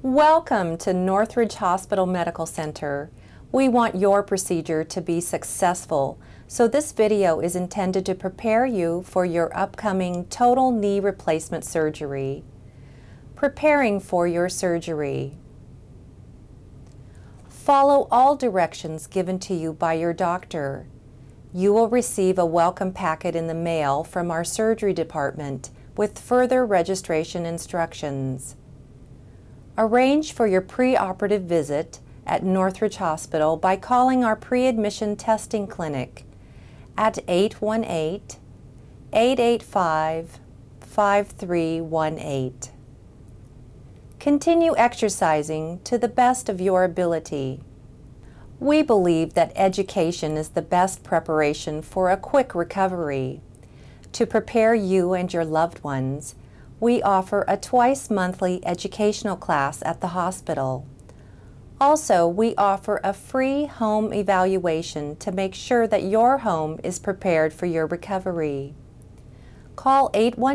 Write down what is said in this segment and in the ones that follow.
Welcome to Northridge Hospital Medical Center. We want your procedure to be successful, so this video is intended to prepare you for your upcoming total knee replacement surgery. Preparing for your surgery. Follow all directions given to you by your doctor. You will receive a welcome packet in the mail from our surgery department with further registration instructions. Arrange for your pre-operative visit at Northridge Hospital by calling our pre-admission testing clinic at 818-885-5318. Continue exercising to the best of your ability. We believe that education is the best preparation for a quick recovery. To prepare you and your loved ones, we offer a twice-monthly educational class at the hospital. Also, we offer a free home evaluation to make sure that your home is prepared for your recovery. Call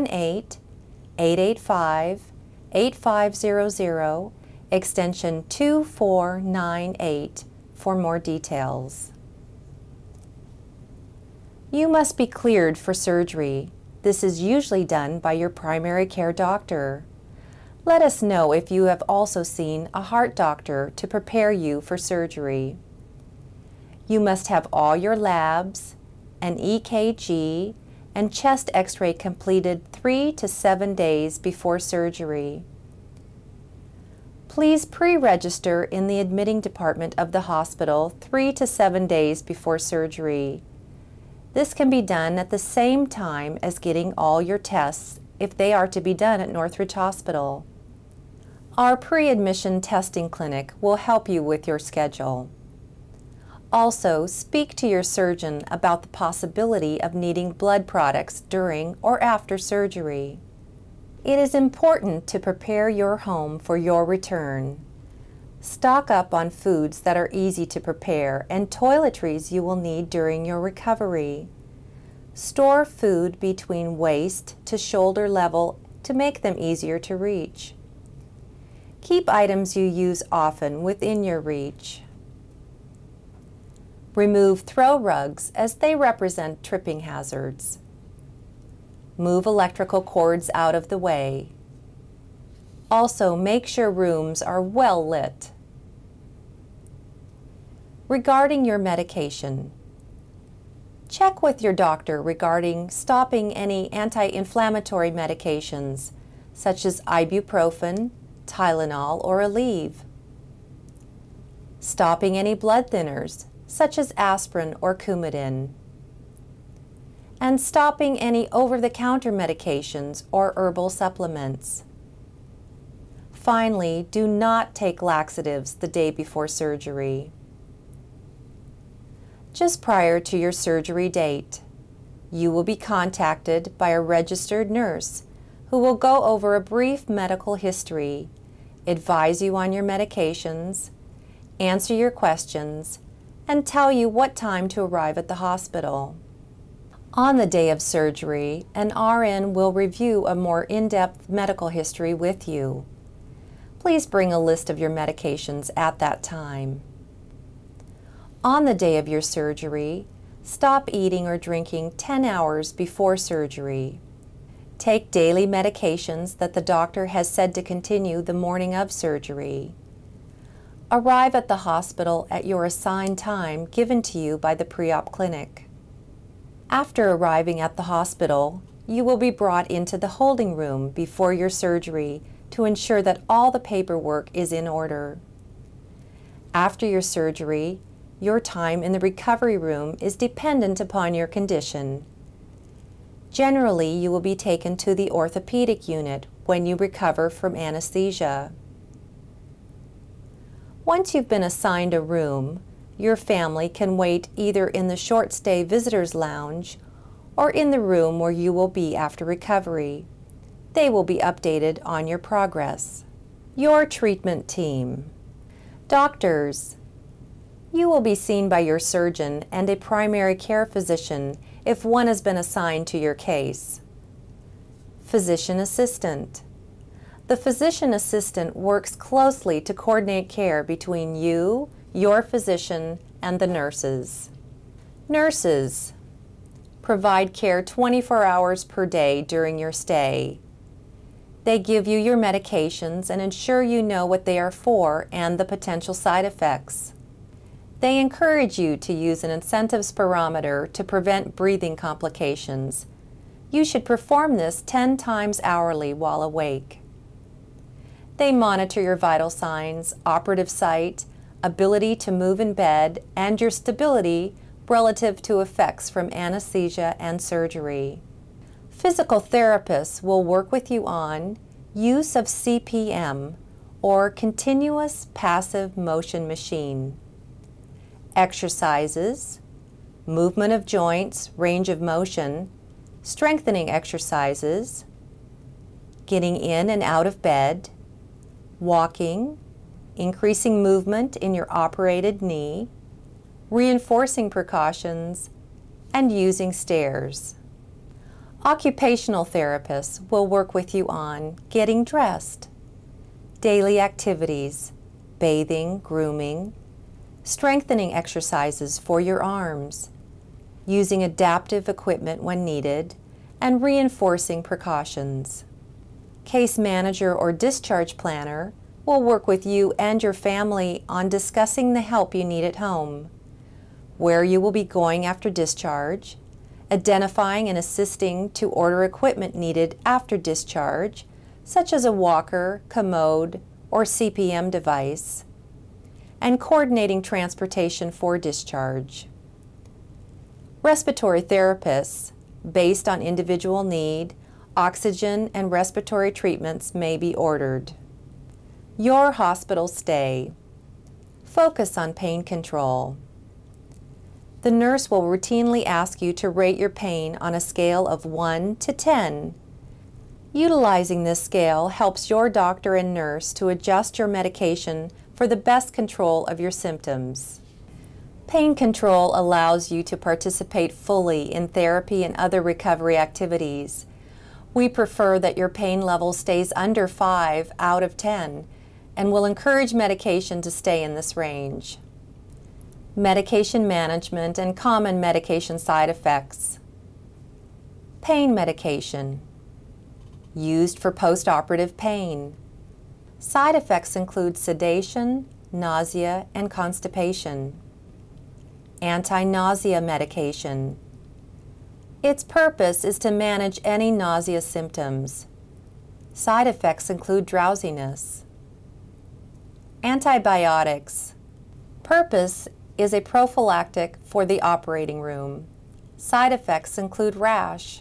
818-885-8500, extension 2498 for more details. You must be cleared for surgery. This is usually done by your primary care doctor. Let us know if you have also seen a heart doctor to prepare you for surgery. You must have all your labs, an EKG, and chest x-ray completed 3 to 7 days before surgery. Please pre-register in the admitting department of the hospital 3 to 7 days before surgery. This can be done at the same time as getting all your tests if they are to be done at Northridge Hospital. Our pre-admission testing clinic will help you with your schedule. Also, speak to your surgeon about the possibility of needing blood products during or after surgery. It is important to prepare your home for your return. Stock up on foods that are easy to prepare and toiletries you will need during your recovery. Store food between waist to shoulder level to make them easier to reach. Keep items you use often within your reach. Remove throw rugs as they represent tripping hazards. Move electrical cords out of the way. Also, make sure rooms are well lit. Regarding your medication, check with your doctor regarding stopping any anti-inflammatory medications such as ibuprofen, Tylenol, or Aleve. Stopping any blood thinners such as aspirin or Coumadin. And stopping any over-the-counter medications or herbal supplements. Finally, do not take laxatives the day before surgery. Just prior to your surgery date, you will be contacted by a registered nurse who will go over a brief medical history, advise you on your medications, answer your questions, and tell you what time to arrive at the hospital. On the day of surgery, an RN will review a more in-depth medical history with you. Please bring a list of your medications at that time. On the day of your surgery, stop eating or drinking 10 hours before surgery. Take daily medications that the doctor has said to continue the morning of surgery. Arrive at the hospital at your assigned time given to you by the pre-op clinic. After arriving at the hospital, you will be brought into the holding room before your surgery to ensure that all the paperwork is in order. After your surgery, your time in the recovery room is dependent upon your condition. Generally, you will be taken to the orthopedic unit when you recover from anesthesia. Once you've been assigned a room, your family can wait either in the short-stay visitors lounge or in the room where you will be after recovery. They will be updated on your progress. Your treatment team. Doctors. You will be seen by your surgeon and a primary care physician if one has been assigned to your case. Physician assistant. The physician assistant works closely to coordinate care between you, your physician, and the nurses. Nurses provide care 24 hours per day during your stay. They give you your medications and ensure you know what they are for and the potential side effects. They encourage you to use an incentive spirometer to prevent breathing complications. You should perform this 10 times hourly while awake. They monitor your vital signs, operative site, ability to move in bed, and your stability relative to effects from anesthesia and surgery. Physical therapists will work with you on use of CPM, or continuous passive motion machine, exercises, movement of joints, range of motion, strengthening exercises, getting in and out of bed, walking, increasing movement in your operated knee, reinforcing precautions, and using stairs. Occupational therapists will work with you on getting dressed, daily activities, bathing, grooming, strengthening exercises for your arms, using adaptive equipment when needed, and reinforcing precautions. Case manager or discharge planner will work with you and your family on discussing the help you need at home, where you will be going after discharge, identifying and assisting to order equipment needed after discharge, such as a walker, commode, or CPM device, and coordinating transportation for discharge. Respiratory therapists, based on individual need, oxygen and respiratory treatments may be ordered. Your hospital stay. Focus on pain control. The nurse will routinely ask you to rate your pain on a scale of 1 to 10. Utilizing this scale helps your doctor and nurse to adjust your medication for the best control of your symptoms. Pain control allows you to participate fully in therapy and other recovery activities. We prefer that your pain level stays under 5 out of 10 and will encourage medication to stay in this range. Medication management and common medication side effects. Pain medication, used for post-operative pain. Side effects include sedation, nausea, and constipation. Anti-nausea medication. Its purpose is to manage any nausea symptoms. Side effects include drowsiness. Antibiotics. Purpose is a prophylactic for the operating room. Side effects include rash.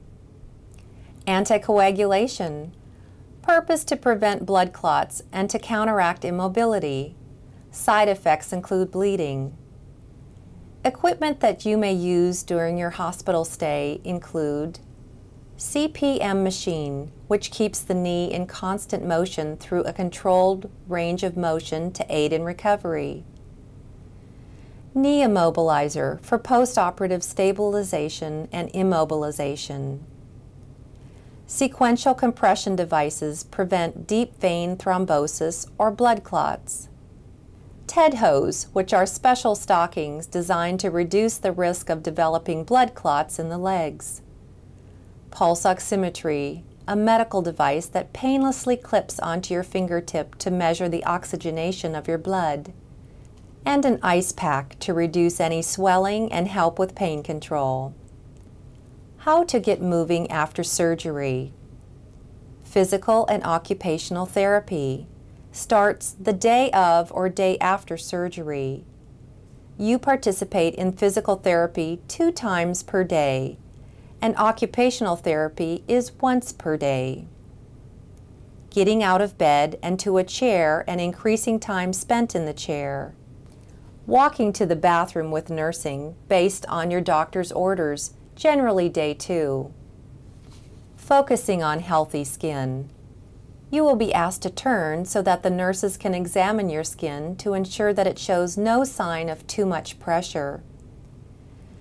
Anticoagulation. Purpose to prevent blood clots and to counteract immobility. Side effects include bleeding. Equipment that you may use during your hospital stay include CPM machine, which keeps the knee in constant motion through a controlled range of motion to aid in recovery. Knee immobilizer for post-operative stabilization and immobilization. Sequential compression devices prevent deep vein thrombosis or blood clots. TED hose, which are special stockings designed to reduce the risk of developing blood clots in the legs. Pulse oximetry, a medical device that painlessly clips onto your fingertip to measure the oxygenation of your blood. And an ice pack to reduce any swelling and help with pain control. How to get moving after surgery. Physical and occupational therapy starts the day of or day after surgery. You participate in physical therapy 2 times per day, and occupational therapy is once per day. Getting out of bed and to a chair and increasing time spent in the chair. Walking to the bathroom with nursing based on your doctor's orders, generally day 2. Focusing on healthy skin. You will be asked to turn so that the nurses can examine your skin to ensure that it shows no sign of too much pressure.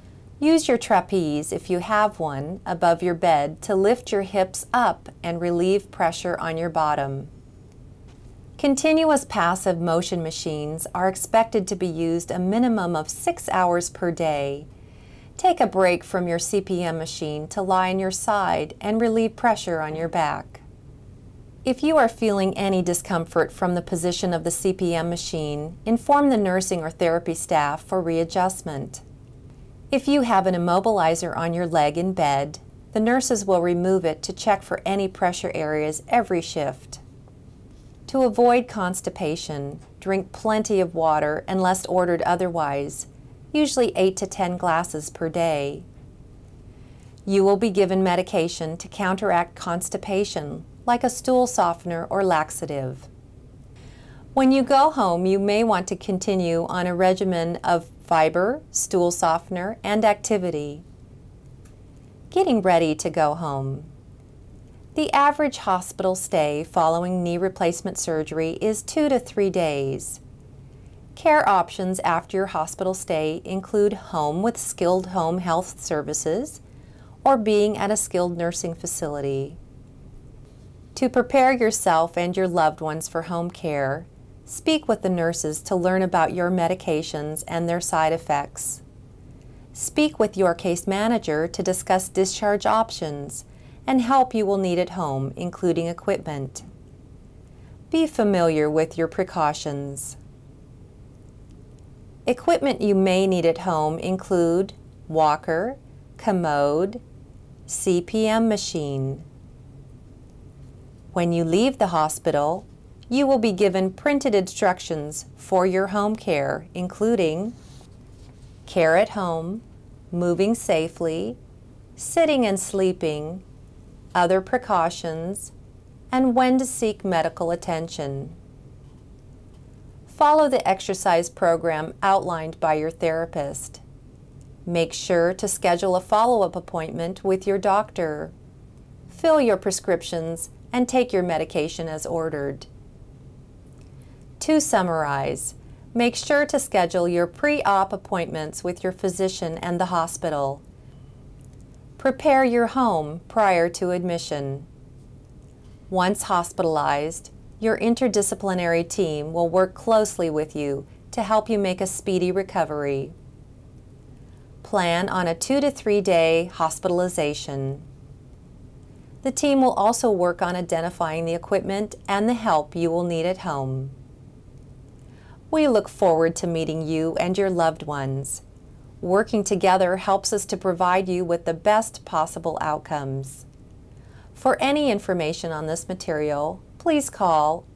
Use your trapeze, if you have one, above your bed to lift your hips up and relieve pressure on your bottom. Continuous passive motion machines are expected to be used a minimum of 6 hours per day. Take a break from your CPM machine to lie on your side and relieve pressure on your back. If you are feeling any discomfort from the position of the CPM machine, inform the nursing or therapy staff for readjustment. If you have an immobilizer on your leg in bed, the nurses will remove it to check for any pressure areas every shift. To avoid constipation, drink plenty of water unless ordered otherwise, usually 8 to 10 glasses per day. You will be given medication to counteract constipation, like a stool softener or laxative. When you go home, you may want to continue on a regimen of fiber, stool softener, and activity. Getting ready to go home. The average hospital stay following knee replacement surgery is 2 to 3 days. Care options after your hospital stay include home with skilled home health services or being at a skilled nursing facility. To prepare yourself and your loved ones for home care, speak with the nurses to learn about your medications and their side effects. Speak with your case manager to discuss discharge options and help you will need at home, including equipment. Be familiar with your precautions. Equipment you may need at home include walker, commode, CPM machine. When you leave the hospital, you will be given printed instructions for your home care, including care at home, moving safely, sitting and sleeping, other precautions, and when to seek medical attention. Follow the exercise program outlined by your therapist. Make sure to schedule a follow-up appointment with your doctor. Fill your prescriptions and take your medication as ordered. To summarize, make sure to schedule your pre-op appointments with your physician and the hospital. Prepare your home prior to admission. Once hospitalized, your interdisciplinary team will work closely with you to help you make a speedy recovery. Plan on a 2 to 3 day hospitalization. The team will also work on identifying the equipment and the help you will need at home. We look forward to meeting you and your loved ones. Working together helps us to provide you with the best possible outcomes. For any information on this material, please call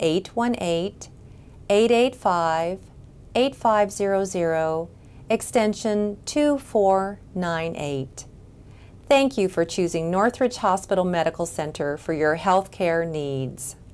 818-885-8500, extension 2498. Thank you for choosing Northridge Hospital Medical Center for your healthcare needs.